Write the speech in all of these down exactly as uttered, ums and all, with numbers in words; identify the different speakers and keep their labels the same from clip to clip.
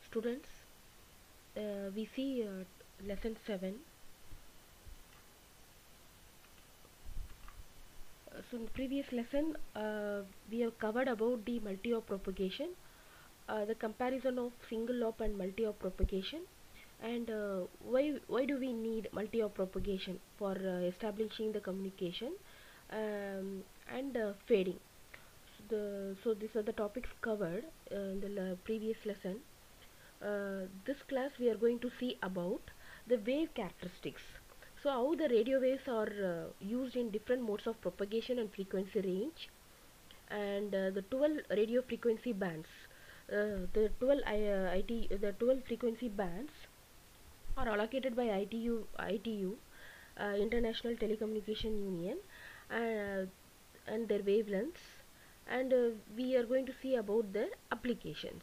Speaker 1: Students, uh, we see uh, lesson seven. Uh, so in the previous lesson, uh, we have covered about the multi-op propagation, uh, the comparison of single-op and multi-op propagation, and uh, why why do we need multi-op propagation for uh, establishing the communication um, and uh, fading. So, the, so these are the topics covered uh, in the le- previous lesson. Uh, this class we are going to see about the wave characteristics. So how the radio waves are uh, used in different modes of propagation and frequency range, and uh, the twelve radio frequency bands. Uh, the twelve I, uh, I T the twelve frequency bands are allocated by I T U I T U uh, International Telecommunication Union, uh, and their wavelengths, and uh, we are going to see about their applications.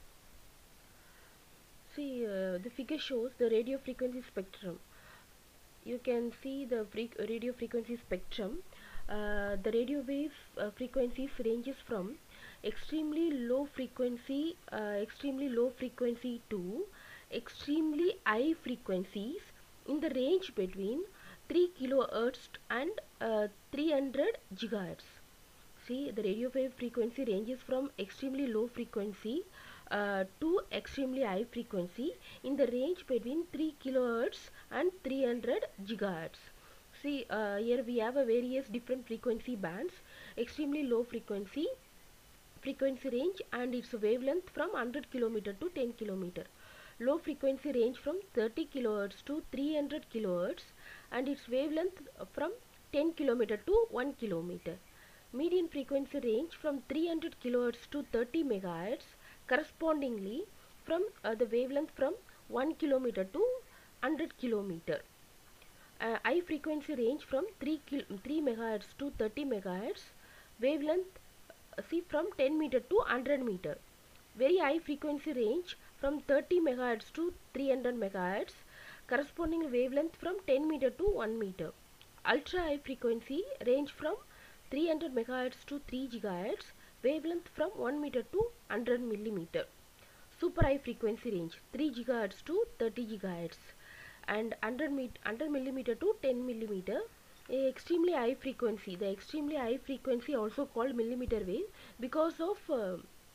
Speaker 1: See, uh, the figure shows the radio frequency spectrum. You can see the fre radio frequency spectrum. Uh, the radio wave uh, frequencies ranges from extremely low frequency, uh, extremely low frequency to extremely high frequencies in the range between three kilohertz and uh, three hundred gigahertz. See, the radio wave frequency ranges from extremely low frequency uh, to extremely high frequency in the range between three kilohertz and three hundred gigahertz. See, uh, here we have a various different frequency bands. Extremely low frequency frequency range and its wavelength from one hundred kilometer to ten kilometer. Low frequency range from thirty kilohertz to three hundred kilohertz and its wavelength from ten kilometer to one kilometer. Median frequency range from three hundred kilohertz to thirty megahertz, correspondingly from uh, the wavelength from one kilometer to one hundred kilometer. Uh, high frequency range from three, three megahertz to thirty megahertz, wavelength uh, see from ten meter to one hundred meter. Very high frequency range from thirty megahertz to three hundred megahertz, corresponding wavelength from ten meter to one meter. Ultra high frequency range from three hundred megahertz to three gigahertz, wavelength from one meter to one hundred millimeter. Super high frequency range three gigahertz to thirty gigahertz and one hundred, one hundred millimeter to ten millimeter. A extremely high frequency, the extremely high frequency also called millimeter wave because of uh,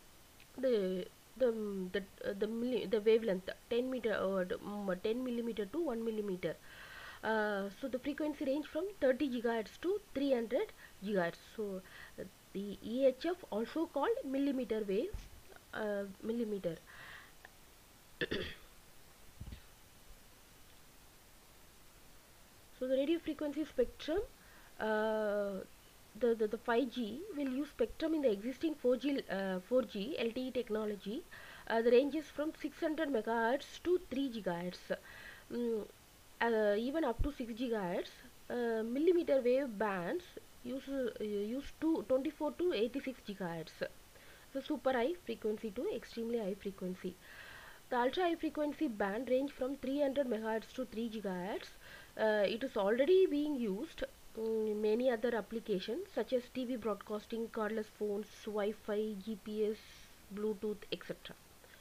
Speaker 1: the the the uh, the, milli, the wavelength ten meter or um, ten millimeter to one millimeter. Uh, so the frequency range from thirty gigahertz to three hundred gigahertz. So uh, the E H F also called millimeter wave, uh, millimeter. So the radio frequency spectrum, uh, the, the the five G will use spectrum in the existing four G uh, four G L T E technology. Uh, the range is from six hundred megahertz to three gigahertz. Mm, uh, even up to six gigahertz. Uh, millimeter wave bands use uh, use to twenty-four to eighty-six gigahertz. So super high frequency to extremely high frequency. The ultra high frequency band range from three hundred megahertz to three gigahertz. Uh, it is already being used in many other applications such as T V broadcasting, cordless phones, Wi-Fi, G P S, Bluetooth, et cetera.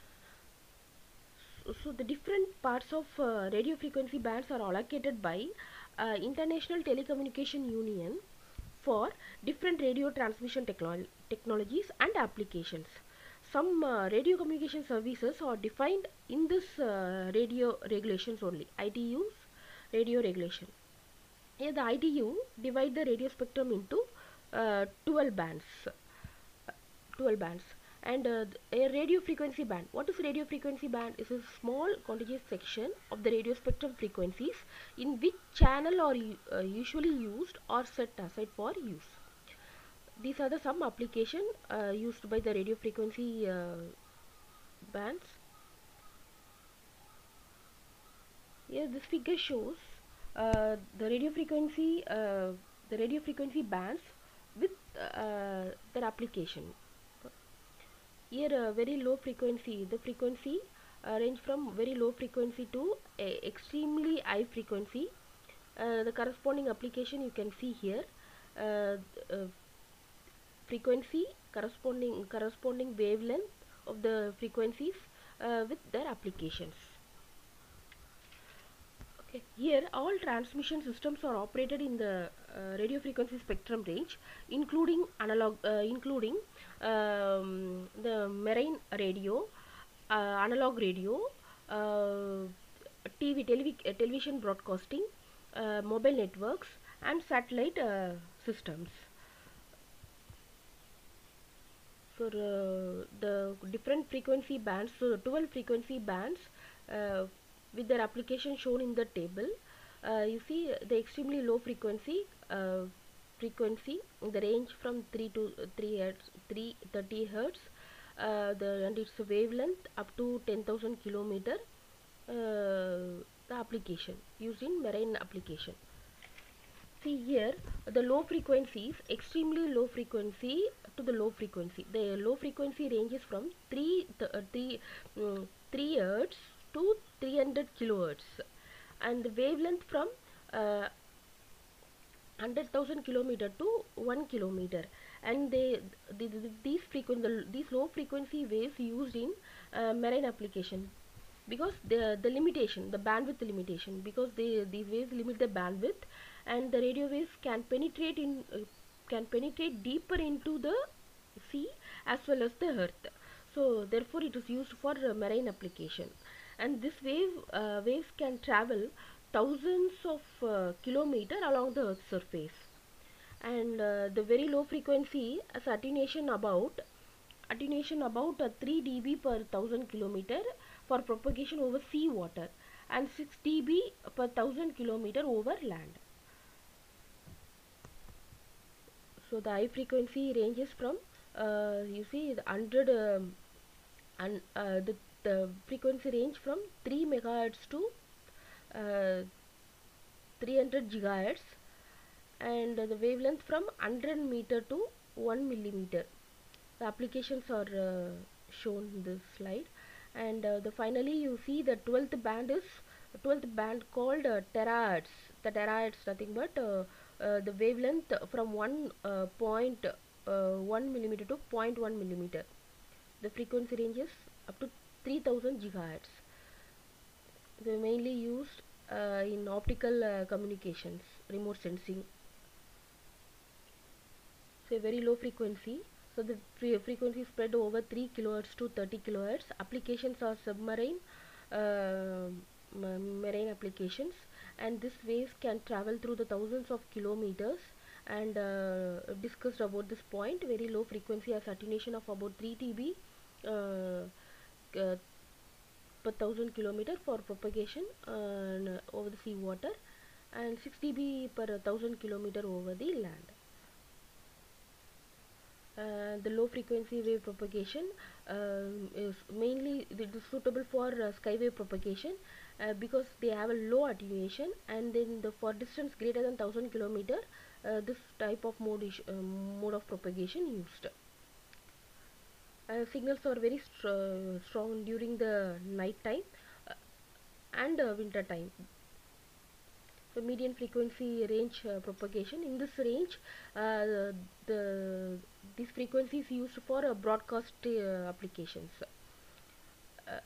Speaker 1: So, so the different parts of uh, radio frequency bands are allocated by uh, International Telecommunication Union for different radio transmission technolo technologies and applications. Some uh, radio communication services are defined in this uh, radio regulations only. I T U's radio regulation. Here the I T U divide the radio spectrum into uh, twelve bands. twelve bands. And uh, a radio frequency band. What is radio frequency band? It is a small contiguous section of the radio spectrum frequencies in which channel are uh, usually used or set aside for use. These are the some application uh, used by the radio frequency uh, bands. Here this figure shows uh, the radio frequency uh, the radio frequency bands with uh, their application. Here uh, very low frequency, the frequency uh, range from very low frequency to a extremely high frequency. Uh, the corresponding application you can see here. Uh, uh, frequency corresponding corresponding wavelength of the frequencies uh, with their applications. Okay. Here all transmission systems are operated in the uh, radio frequency spectrum range, including analog, uh, including um, the marine radio, uh, analog radio, uh, T V televi uh, television broadcasting, uh, mobile networks, and satellite uh, systems. For uh, the different frequency bands, so the twelve frequency bands uh, with their application shown in the table. Uh, you see the extremely low frequency uh, frequency in the range from three to uh, three hertz, three hundred thirty hertz, uh, the and its wavelength up to ten thousand kilometer. Uh, the application used in marine application. See here, the low frequencies, extremely low frequency to the low frequency. The low frequency ranges from three, th uh, three, um, three hertz to three hundred kilohertz, and the wavelength from uh, one hundred thousand kilometer to one kilometer. And they, the, the, these frequent, the, these low frequency waves used in uh, marine application, because the the limitation, the bandwidth limitation, because they these waves limit the bandwidth, and the radio waves can penetrate in uh, can penetrate deeper into the sea as well as the earth. So therefore it is used for uh, marine application, and this wave uh, waves can travel thousands of uh, kilometer along the earth's surface. And uh, the very low frequency has attenuation about attenuation about uh, three d B per thousand kilometer for propagation over sea water, and six d B per thousand kilometer over land. So the high frequency ranges from uh, you see the one hundred um, and uh, the, the frequency range from three megahertz to uh, three hundred gigahertz, and uh, the wavelength from one hundred meter to one millimeter. The applications are uh, shown in this slide. And uh, the finally you see the twelfth band is twelfth band called uh, terahertz. The terahertz nothing but uh, uh, the wavelength from one uh, point uh, one millimeter to zero point one millimeter. The frequency ranges up to three thousand gigahertz. They are mainly used uh, in optical uh, communications, remote sensing. So very low frequency. So the fre frequency spread over three kilohertz to thirty kilohertz. Applications are submarine, uh, marine applications, and this waves can travel through the thousands of kilometers. And uh, discussed about this point, very low frequency has attenuation of about three d B uh, uh, per thousand kilometer for propagation uh, over the sea water, and six d B per thousand kilometer over the land. Uh, the low frequency wave propagation uh, is mainly it is suitable for uh, skywave propagation uh, because they have a low attenuation, and then the for distance greater than one thousand kilometer uh, this type of mode is, uh, mode of propagation used. Uh, signals are very str strong during the night time uh, and uh, winter time. So median frequency range uh, propagation, in this range uh, the this frequency is used for uh, broadcast uh, applications. Uh,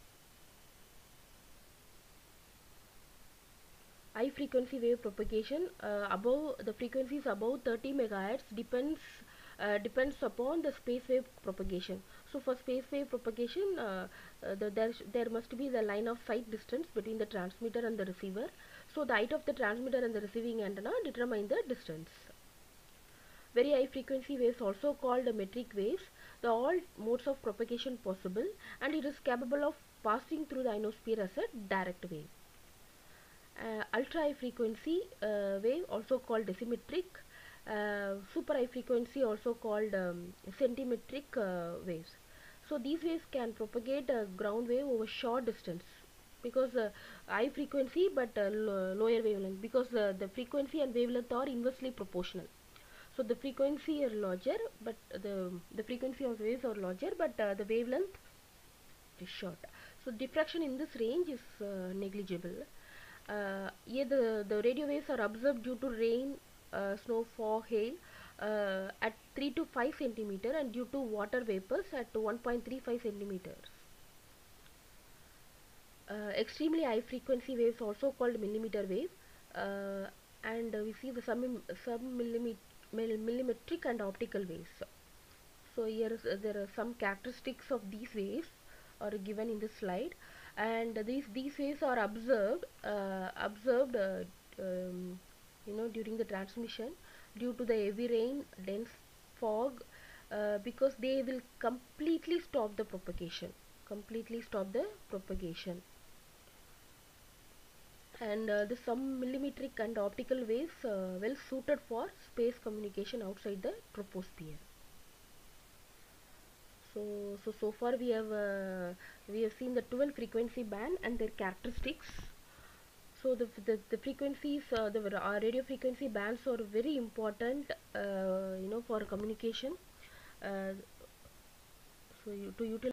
Speaker 1: high frequency wave propagation uh, above the frequencies above thirty megahertz depends uh, depends upon the space wave propagation. So for space wave propagation uh, uh, the, there, there must be the line of sight distance between the transmitter and the receiver. So the height of the transmitter and the receiving antenna determine the distance. Very high frequency waves, also called metric waves, the all modes of propagation possible, and it is capable of passing through the ionosphere as a direct wave. Uh, ultra high frequency uh, wave, also called decimetric, uh, super high frequency, also called um, centimetric uh, waves. So these waves can propagate a ground wave over short distance, because uh, high frequency but uh, lower wavelength, because uh, the frequency and wavelength are inversely proportional. So the frequency are larger, but the the frequency of waves are larger, but uh, the wavelength is short. So diffraction in this range is uh, negligible. Uh, here the the radio waves are observed due to rain, uh, snow, fog, hail uh, at three to five centimeter, and due to water vapors at one point three five centimeters. uh, extremely high frequency waves also called millimeter wave, uh, and uh, we see the sub, sub millimetric and optical waves. So here is, uh, there are some characteristics of these waves are given in the slide, and these these waves are observed uh, observed uh, um, you know during the transmission due to the heavy rain, dense fog, uh, because they will completely stop the propagation completely stop the propagation and uh, the some millimetric and optical waves uh, well suited for space communication outside the troposphere. So, so so far we have uh, we have seen the twelve frequency band and their characteristics. So the the, the frequencies, uh, the uh, radio frequency bands are very important, uh, you know, for communication. Uh, so you, to utilize